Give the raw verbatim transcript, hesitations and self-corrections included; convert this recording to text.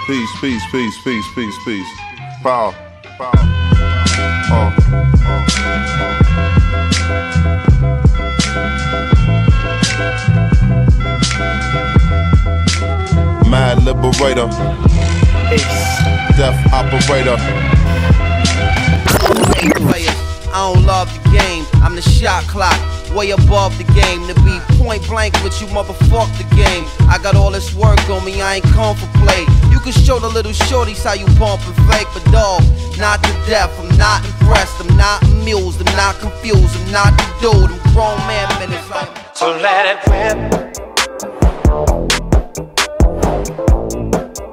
Peace, peace, peace, peace, peace, peace. Power. Power. Uh. Mad liberator. Death operator. I don't love the game, I'm the shot clock, way above the game. To be point blank with you, motherfuck the game. I got all this work on me, I ain't come for play. You can show the little shorties how you bump and fake, but dog, not to death. I'm not impressed, I'm not amused, I'm not confused, I'm not the dude. I'm grown man minutes like. So let it rip.